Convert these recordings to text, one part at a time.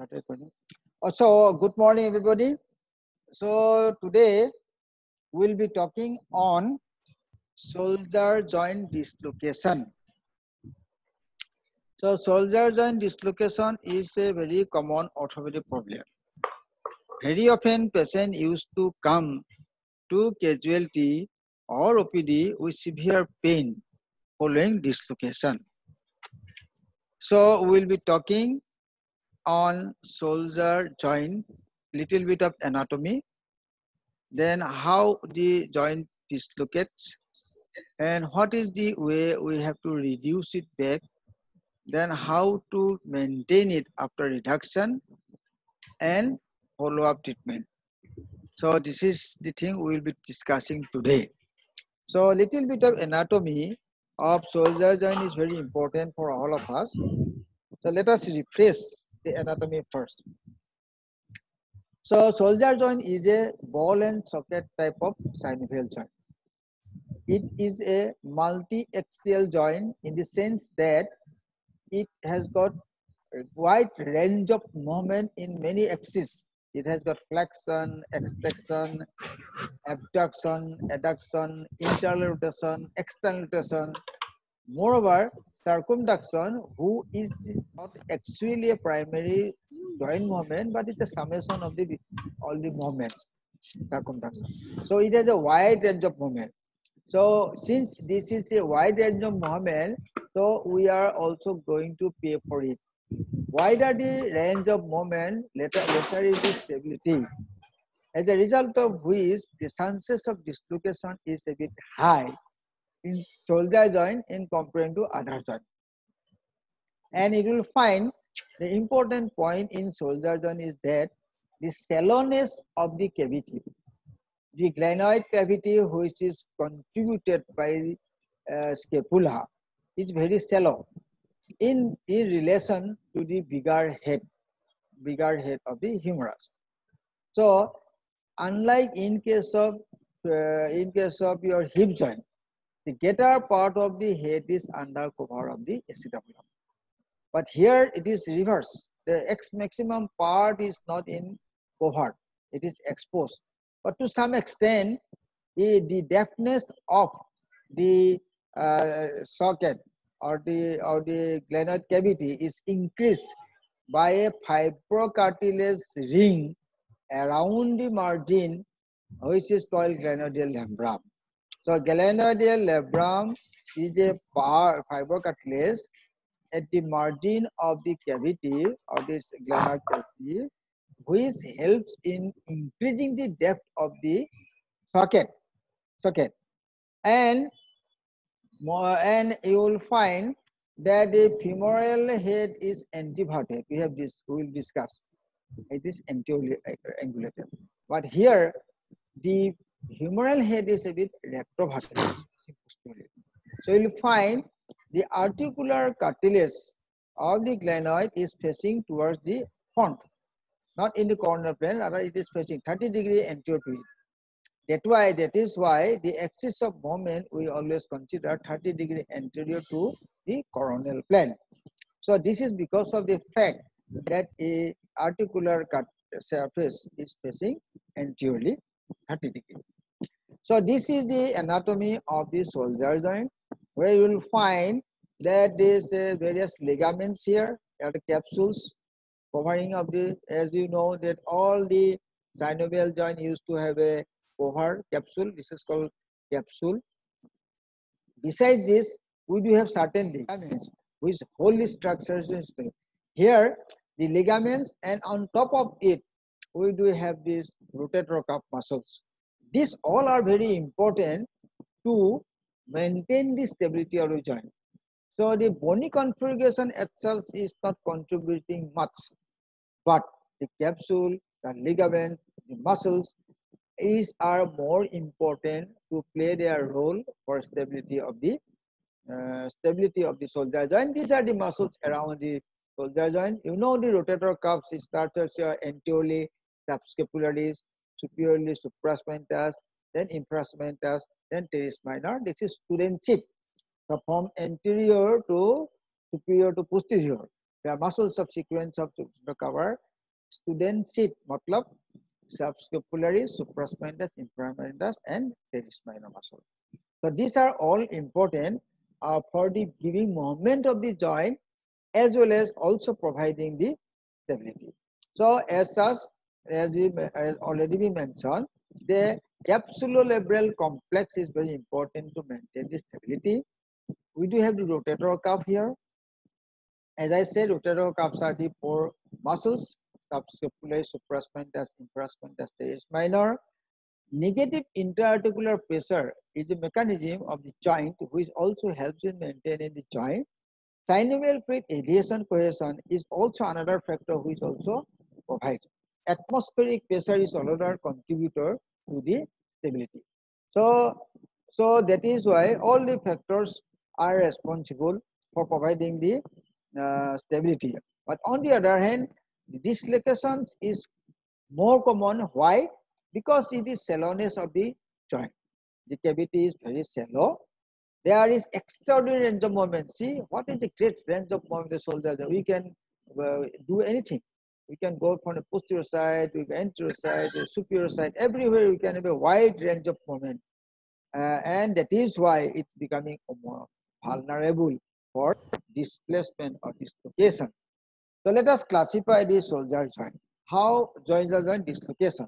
So, good morning, everybody. So, today we'll be talking on shoulder joint dislocation. So, shoulder joint dislocation is a very common orthopedic problem. Very often, patients used to come to casualty or OPD with severe pain following dislocation. So, we'll be talking on shoulder joint, little bit of anatomy, then how the joint dislocates, and what is the way we have to reduce it back, then how to maintain it after reduction, and follow-up treatment. So this is the thing we will be discussing today. So a little bit of anatomy of shoulder joint is very important for all of us. So let us refresh the anatomy first. So shoulder joint is a ball and socket type of synovial joint. It is a multi-axial joint in the sense that it has got a wide range of movement in many axes. It has got flexion, extension, abduction, adduction, internal rotation, external rotation. Moreover, circumduction, who is not actually a primary joint movement, but it's a summation of all the movements, circumduction. So it has a wide range of movement. So since this is a wide range of movement, so we are also going to pay for it. Wider the range of movement, lesser is the stability. As a result of which, the chances of dislocation is a bit high in shoulder joint in comparison to other joint. And you will find the important point in shoulder joint is that the shallowness of the cavity. The glenoid cavity, which is contributed by scapula, is very shallow in relation to the bigger head of the humerus. So, unlike in case of your hip joint, the greater part of the head is under cover of the acetabulum. But here it is reverse. The maximum part is not in cover; it is exposed. But to some extent, the depthness of the socket or the glenoid cavity is increased by a fibrocartilage ring around the margin, which is called glenoidal labrum. So glenoidal labrum is a fibrocartilage at the margin of the cavity or this glenoid cavity, which helps in increasing the depth of the socket. And you will find that the femoral head is anteverted. We will discuss. It is anteangulated. But here, the humeral head is a bit retroverted. So you will find the articular cartilage of the glenoid is facing towards the front, not in the corner plane, rather it is facing 30-degree anterior to it. That is why the axis of movement we always consider 30-degree anterior to the coronal plane. So this is because of the fact that a articular surface is facing anteriorly 30 degree. So this is the anatomy of the shoulder joint, where you will find that there is various ligaments here at the capsules covering of the, as you know that all the synovial joint used to have a cover capsule. This is called capsule. Besides this, we do have certain ligaments which hold the structures. Here, the ligaments, and on top of it, we do have these rotator cuff muscles. These all are very important to maintain the stability of the joint. So the bony configuration itself is not contributing much, but the capsule, the ligament, the muscles are more important to play their role for stability of the shoulder joint. These are the muscles around the shoulder joint. You know the rotator cuffs starts anteriorly subscapularis, superiorly supraspinatus, then infraspinatus, then teres minor. This is student seat. So from anterior to superior to posterior, there are muscles of sequence of the cover. student seat, matlab subscapulary, supraspinatus, infraspinatus, and teres minor muscle. So these are all important for the giving movement of the joint as well as also providing the stability. So as such, as already we mentioned, the capsulolabral complex is very important to maintain the stability. We do have the rotator cuff here. As I said, rotator cuffs are the four muscles: subscapularis, supraspinatus, infraspinatus, teres minor. Negative interarticular pressure is a mechanism of the joint which also helps in maintaining the joint. Synovial fluid adhesion cohesion is also another factor which also provides. Atmospheric pressure is another contributor to the stability. So that is why all the factors are responsible for providing the stability. But on the other hand, the dislocations is more common. Why? Because it is shallowness of the joint. The cavity is very shallow. There is extraordinary range of movement. See, what is the great range of movement the soldier? We can do anything. We can go from the posterior side, we can anterior side, the superior side, everywhere we can have a wide range of movement. And that is why it's becoming more vulnerable for displacement or dislocation. So let us classify the soldier joint. How joints are joint dislocation?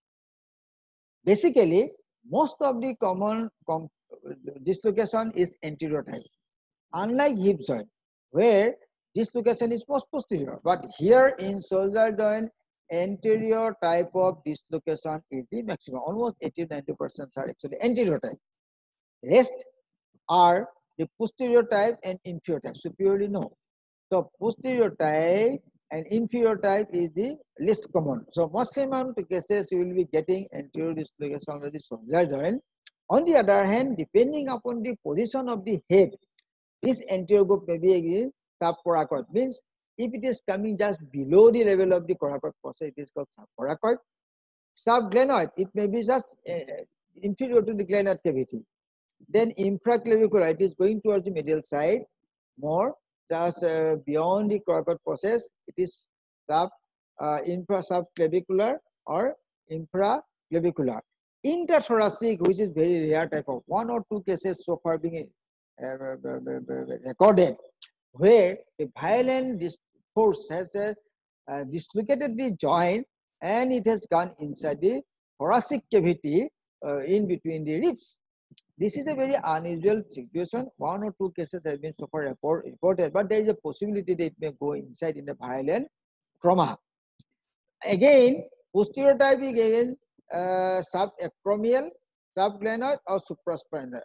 Basically, most of the common dislocation is anterior type. Unlike hip joint, where dislocation is most posterior, but here in shoulder joint, anterior type of dislocation is the maximum. Almost 80-90% are actually anterior type. Rest are the posterior type and inferior type. Superiorly no. So posterior type and inferior type is the least common. So maximum cases you will be getting anterior dislocation of the shoulder joint. On the other hand, depending upon the position of the head, this anterior group may be a subcoracoid. Means if it is coming just below the level of the coracoid fossa, it is called subcoracoid. Subglenoid, it may be just inferior to the glenoid cavity. Then infraclavicular, it is going towards the medial side more, just beyond the coracoid process. It is infrasubclavicular or infraclavicular. Interthoracic, which is very rare type of, 1 or 2 cases so far being recorded, where a violent force has dislocated the joint and it has gone inside the thoracic cavity in between the ribs. This is a very unusual situation. 1 or 2 cases have been so far reported, but there is a possibility that it may go inside in the violent trauma. Again, posterior type again subacromial, subglenoid, or supraspinal.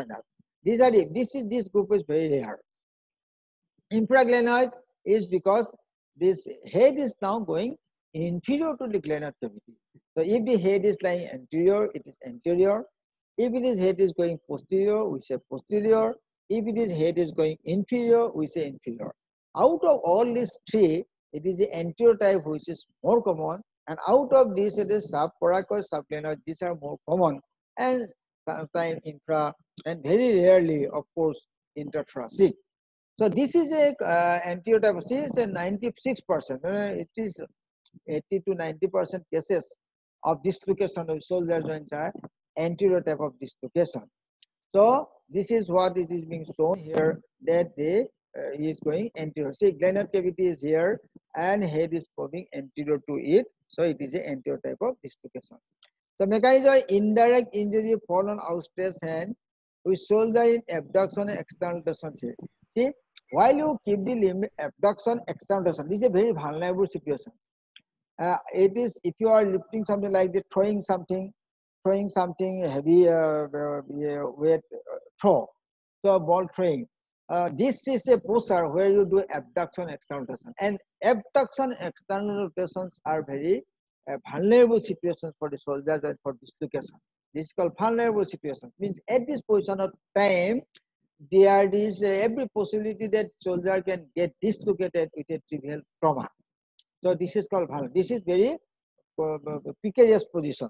This group is very rare. Infraglenoid is because this head is now going inferior to the glenoid cavity. So if the head is lying anterior, it is anterior. If it is head is going posterior, we say posterior. If it is head is going inferior, we say inferior. Out of all these three, it is the anterior type which is more common, and out of this it is subcoracoid, subglenoid. These are more common, and sometimes infra, and very rarely, of course, interthoracic. So this is a anterior type. See, it's a 96%. It is 80 to 90% cases of dislocation of shoulder joints are anterior type of dislocation. So this is what it is being shown here, that the is going anterior. See, glenoid cavity is here and head is moving anterior to it. So it is a anterior type of dislocation. So mechanism of indirect injury fall on outstretched hand with shoulder in abduction and external rotation. See, while you keep the limb abduction, external rotation, this is a very vulnerable situation. It is if you are lifting something like the throwing something heavy weight throw, so ball throwing. This is a posture where you do abduction, external rotation, and abduction, external rotations are very vulnerable situations for the soldiers and for dislocation. This is called vulnerable situation. Means at this position of time, there is every possibility that soldier can get dislocated with a trivial trauma. So this is called vulnerable. This is very precarious position.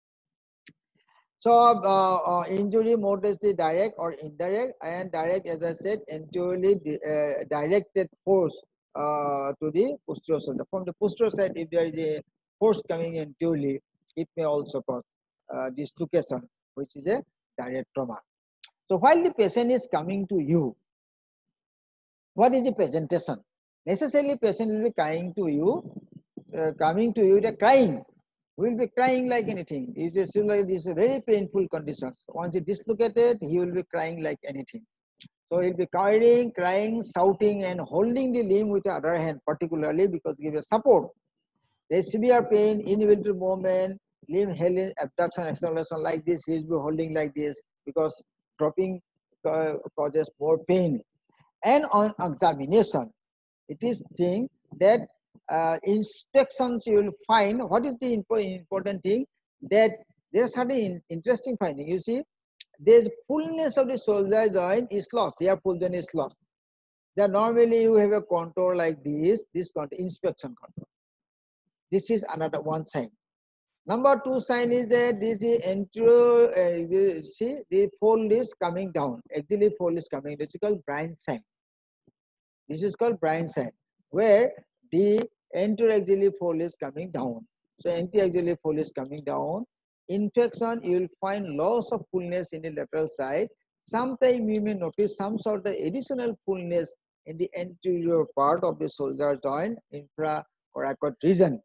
So injury modestly direct or indirect, and direct, as I said, anteriorly directed force to the posterior shoulder. From the posterior side, if there is a force coming in duly, it may also cause dislocation, which is a direct trauma. So while the patient is coming to you, what is the presentation? Necessarily, patient will be coming to you, they're crying. Will be crying like anything. It is like this very painful conditions. Once it dislocated, he will be crying like anything. So he'll be crying, shouting, and holding the limb with the other hand, particularly because give a support. There's severe pain, involuntary movement, limb held abduction, acceleration like this. He'll be holding like this because dropping causes more pain. And on examination, it is thing that inspections you will find. What is the important thing? That there are certain interesting finding. You see, there's fullness of the shoulder joint is lost. Here full joint is lost. That normally you have a contour like this contour, inspection contour. This is another one sign. Number two sign is that this the anterior, you see the fold is coming down. Actually fold is coming. This is called Bryan sign. This is called Bryan sign, where the anterior axillary fold is coming down. So anterior axillary fold is coming down. Infection, you will find loss of fullness in the lateral side. Sometimes you may notice some sort of additional fullness in the anterior part of the shoulder joint, infracoracoid region.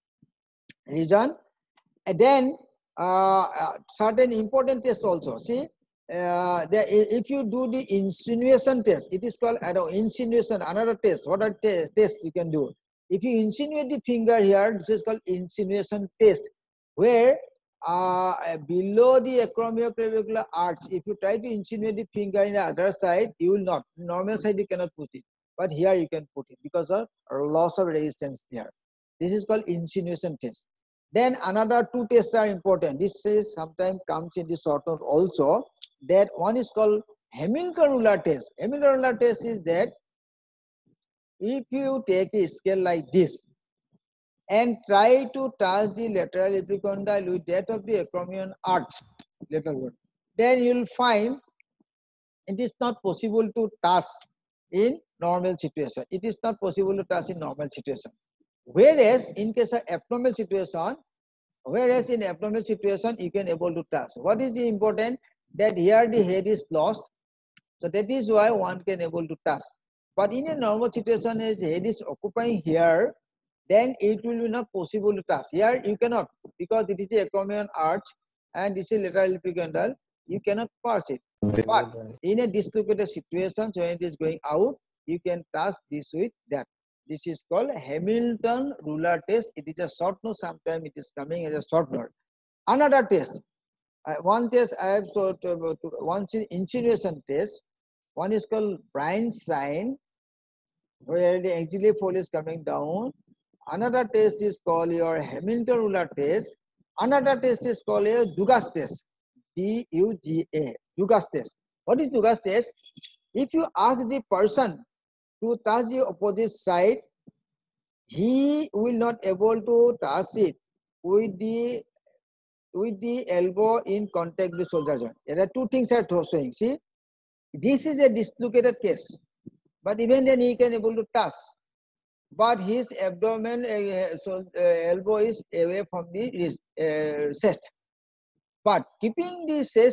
And then certain important tests also. See, if you do the insinuation test, it is called insinuation, another test. What are tests you can do? If you insinuate the finger here, this is called insinuation test, where below the acromioclavicular arch, if you try to insinuate the finger in the other side, you will not. Normal side you cannot put it, but here you can put it because of loss of resistance there. This is called insinuation test. Then another two tests are important. This is sometimes comes in the short note also. That one is called Hamilton ruler test. Hamilton ruler test is that if you take a scale like this and try to touch the lateral epicondyle with that of the acromion arch, lateral one, then you will find it is not possible to touch in normal situation. It is not possible to touch in normal situation. Whereas in case of abnormal situation, you can able to touch. What is the important? That here the head is lost. So that is why one can able to touch. But in a normal situation, as head is occupying here, then it will be not possible to touch. Here you cannot, because it is a acromion arch and this is lateral epicondyle, you cannot pass it. But in a dislocated situation, so when it is going out, you can touch this with that. This is called Hamilton ruler test. It is a short note. Sometimes it is coming as a short note. Another test. One test I have one insinuation test. One is called Bryan sign, where the axillary fold is coming down. Another test is called your Hamilton ruler test. Another test is called a Dugas test. D-U-G-A. Dugas test. What is Dugas test? If you ask the person to touch the opposite side, he will not able to touch it with the elbow in contact with the shoulder joint. There are two things are showing. See, this is a dislocated case, but even then he can able to touch. But his abdomen, elbow is away from the wrist, chest. But keeping the chest,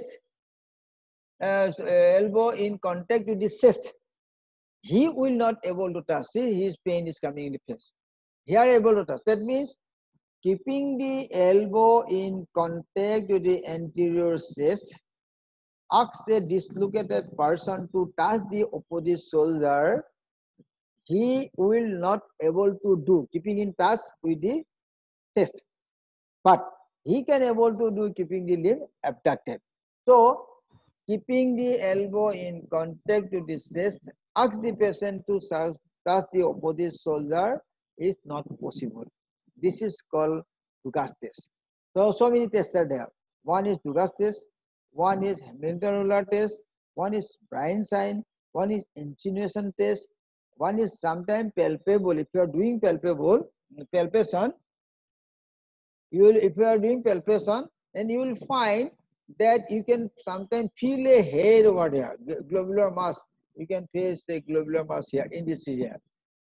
elbow in contact with the chest, he will not able to touch. See, his pain is coming in the face. Here able to touch. That means keeping the elbow in contact with the anterior chest asks the dislocated person to touch the opposite shoulder. He will not able to do keeping in touch with the chest, but he can able to do keeping the limb abducted. So keeping the elbow in contact with the chest, ask the patient to touch the opposite shoulder is not possible. This is called Dugas test. So many tests are there. One is Dugas test, one is Hamilton ruler test, one is Bryan sign, one is insinuation test, one is sometimes palpable. If you are doing palpation, if you are doing palpation, then you will find that you can sometimes feel a hair over there, globular mass. You can face the globular mass here in this area.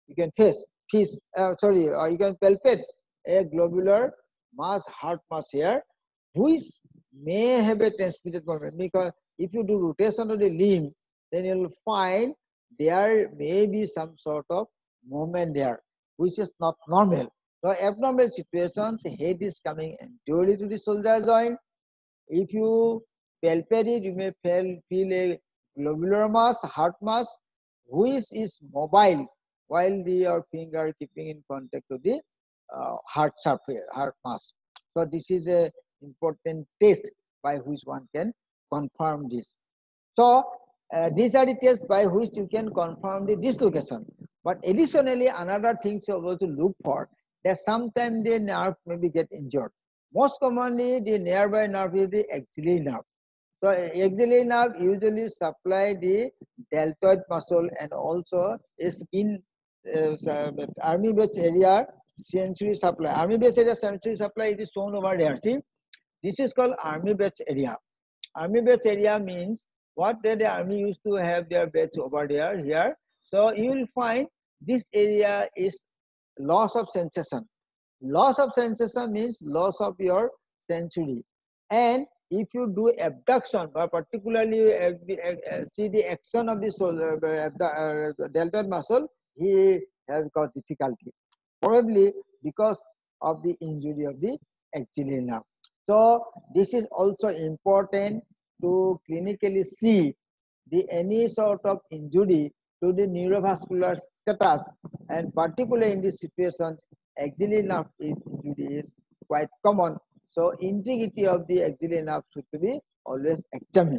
you can you can palpate a globular mass, heart mass here, which may have a transmitted movement, because if you do rotation of the limb, then you will find there may be some sort of movement there, which is not normal. So abnormal situations, head is coming anteriorly to the shoulder joint. If you palpate it, you may feel a globular mass, heart mass, which is mobile while your finger keeping in contact with the heart surface, heart mass. So this is a important test by which one can confirm this. So these are the tests by which you can confirm the dislocation. But additionally, another thing you have to look for, that sometimes the nerve maybe get injured. Most commonly, the nearby nerve is the axillary nerve. So axillary nerve usually supply the deltoid muscle and also a skin army base area sensory supply. Army base area sensory supply is shown over there. See, this is called army base area. Army base area means what the army used to have their base over there here. So you will find this area is loss of sensation. Loss of sensation means loss of your sensory. And if you do abduction, or particularly see the action of the deltoid muscle, he has got difficulty, probably because of the injury of the axillary nerve. So this is also important to clinically see any sort of injury to the neurovascular status, and particularly in these situations, axillary nerve injury is quite common. So integrity of the axillary nerve should be always examined.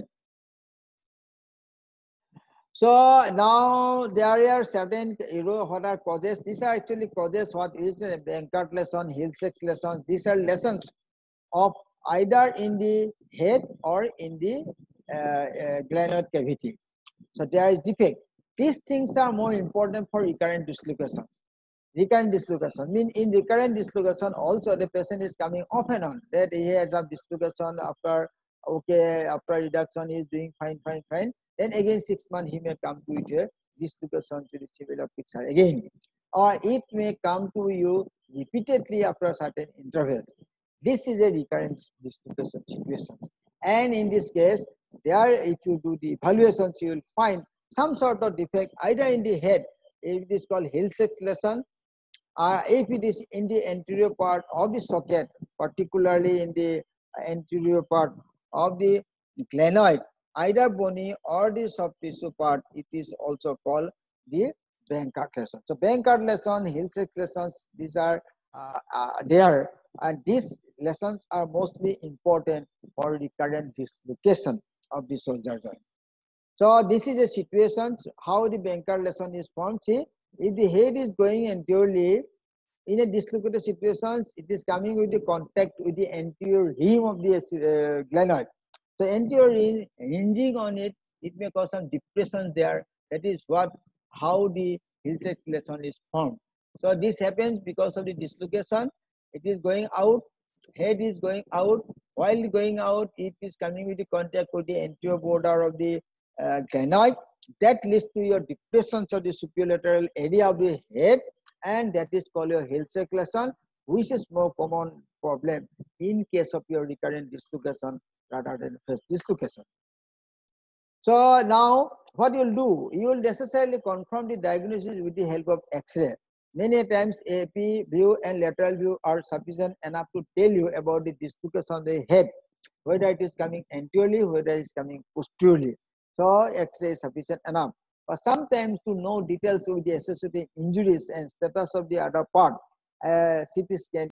So now there are certain what are causes. These are actually causes. What is Bankart lesion, Hill-Sachs lesions? These are lesions of either in the head or in the glenoid cavity. So there is defect. These things are more important for recurrent dislocations. Recurrent dislocation mean in recurrent dislocation also the patient is coming off and on, that he has some dislocation after reduction he is doing fine. Then again 6 months he may come to it a dislocation to the cerebellar picture again, or it may come to you repeatedly after certain intervals. This is a recurrent dislocation situations, and in this case there, if you do the evaluations, you will find some sort of defect either in the head, if it is called Hill-Sachs lesion, if it is in the anterior part of the socket, particularly in the anterior part of the glenoid, either bony or the soft tissue part, it is also called the Bankart lesion. So Bankart lesion, Hill-Sachs lesions, these are there, and these lesions are mostly important for recurrent dislocation of the shoulder joint. So this is a situation how the Bankart lesion is formed. See, if the head is going anteriorly, in a dislocated situations, it is coming with the contact with the anterior rim of the glenoid. So anterior rim hinging on it, it may cause some depression there. That is how the Hill-Sachs lesion is formed. So this happens because of the dislocation. It is going out, head is going out. While going out, it is coming with the contact with the anterior border of the glenoid. That leads to your depressions of the superlateral area of the head, and that is called your Hill-Sachs lesion, which is more common problem in case of your recurrent dislocation rather than first dislocation. So now what you will do, you will necessarily confirm the diagnosis with the help of X-ray. Many times AP view and lateral view are sufficient enough to tell you about the dislocation of the head, whether it is coming anteriorly, whether it is coming posteriorly. So X-ray is sufficient enough. But sometimes to know details with the associated injuries and status of the other part, CT scan